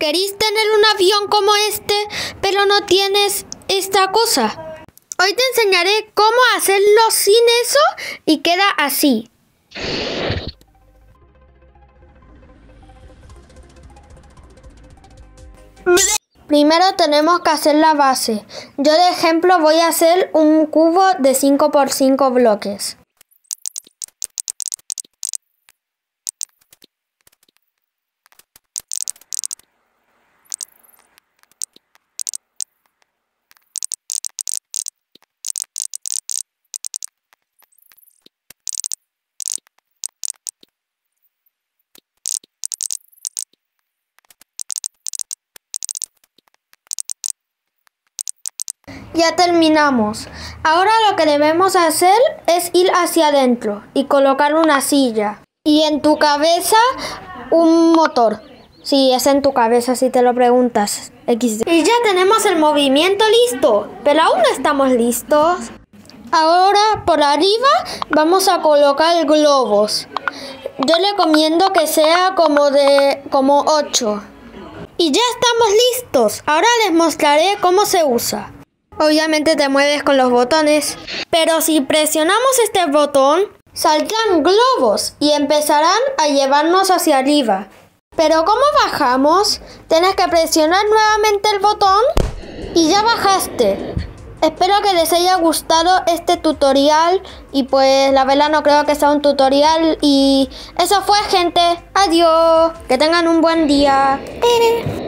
¿Queréis tener un avión como este, pero no tienes esta cosa? Hoy te enseñaré cómo hacerlo sin eso y queda así. Primero tenemos que hacer la base. Yo de ejemplo voy a hacer un cubo de 5 por 5 bloques. Ya terminamos. Ahora lo que debemos hacer es ir hacia adentro y colocar una silla. Y en tu cabeza un motor. Sí, es en tu cabeza si te lo preguntas. XD. Y ya tenemos el movimiento listo. Pero aún no estamos listos. Ahora por arriba vamos a colocar globos. Yo recomiendo que sea como 8. Y ya estamos listos. Ahora les mostraré cómo se usa. Obviamente te mueves con los botones, pero si presionamos este botón, saldrán globos y empezarán a llevarnos hacia arriba. Pero ¿cómo bajamos? Tienes que presionar nuevamente el botón y ya bajaste. Espero que les haya gustado este tutorial y pues la verdad no creo que sea un tutorial y eso fue, gente. Adiós, que tengan un buen día.